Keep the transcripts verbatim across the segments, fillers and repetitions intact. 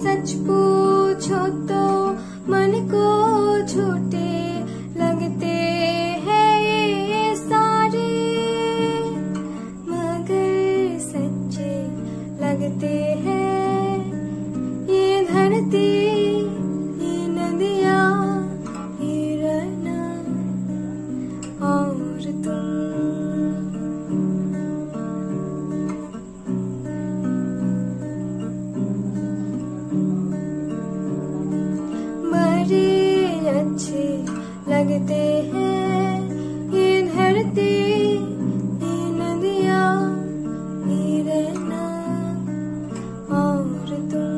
सच पूछो तो मन को झूठे लगते हैं ये सारे, मगर सच्चे लगते हैं ये धरती, ये नदियाँ, ये रहना और तुम। बड़े अच्छे लगते हैं ये धरती, ये नदियाँ, ये रहना और तुम।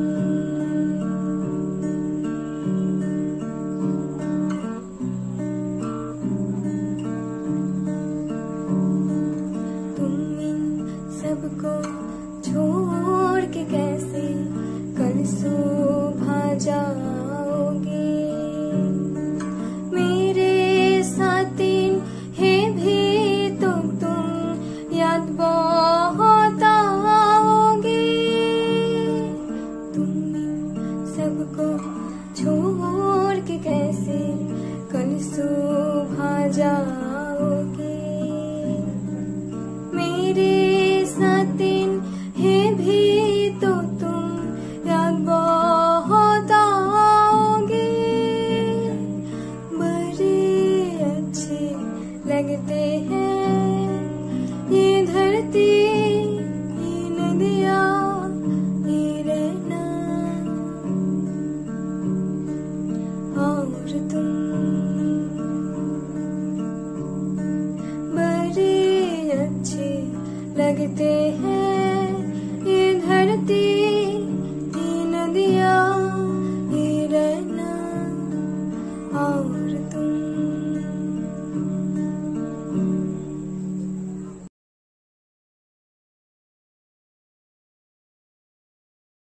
तुम इन सबको छोड़ के कैसे कल सुबह जाओगे, मेरे साथ इन है भी तो तुम याद बहुत आओगे। तुम इन सबको छोड़ के कैसे कल सुबह जाओगे, मेरे साथ इन है भी तो तुम याद बहुत आओगे। बड़े अच्छे लगते हैं ये धरती, ये नदियाँ, ये रहना और तुम। बड़े अच्छे लगते हैं ये धरती, ये नदियाँ, ये रहना और तुम।